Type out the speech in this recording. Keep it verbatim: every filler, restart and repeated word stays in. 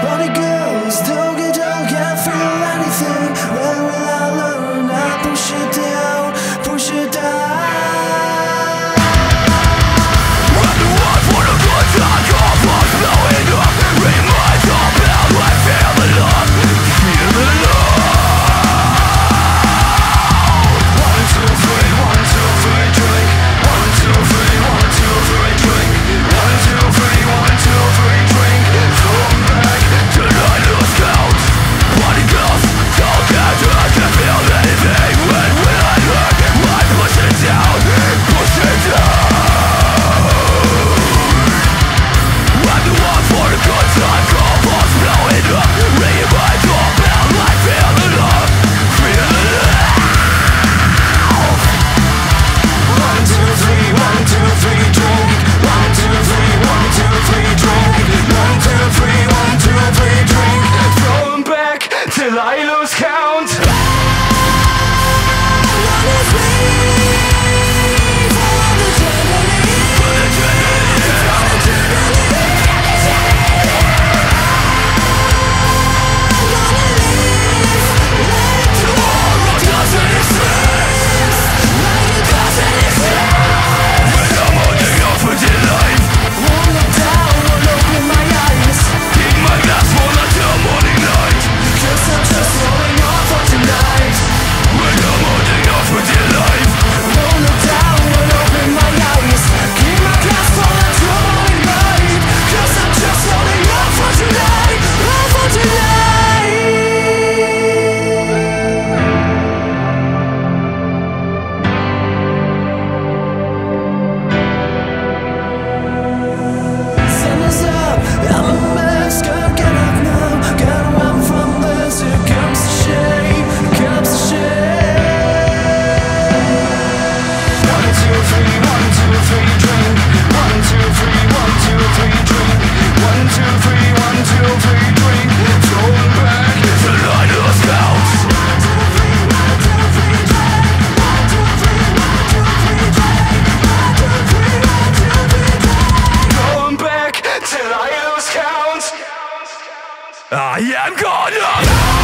Body girls, don't get down, can't feel anything. When will I learn? I push it down, push it down. I'm the one for the good time, cars blowing up. Ring my doorbell, I feel the love, feel the love. One, two, three, one, two, three, drink. One, two, three, one, two, three, drink. One, two, three, one, two, three, drink. Come back till I lose count. Body girls, don't get to, I can't feel anything. When will I learn? I push it down, push it down. I'm the one for the good time, cars blowing up. Ringing my doorbell, I feel the love, feel the love. One, two, three, one, two, three, drink. One, two, three, one, two, three, drink. One, two, three, one, two, three, drink. Throwing back till I lose count. One is me for the chandelier. For the chandelier. For the chandelier. Gonna live like Tomorrow doesn't exist. like it doesn't exist. When I'm holding on for dear life, Won't look down, won't open my eyes. keep my glass full until morning light. Cause I'm just holding on for tonight. When I'm holding on for dear life, Won't look down, won't open my eyes. Keep my glass full until morning light. Cause I'm just holding on for tonight. On for tonight. Sun is up, I'm a mess, gotta get up now. Gotta run from this, here comes the shade, comes the shade. One, two, three, one, two, three, drink. One, two, three, one, two, three, drink. One, two, three, one, two, three, drink. throwing back till I lose count. One, two, three, one, two, three, drink. One, two, three, one, two, three, drink. One, two, three, one, two, three, drink. Going back till I lose count. I am gonna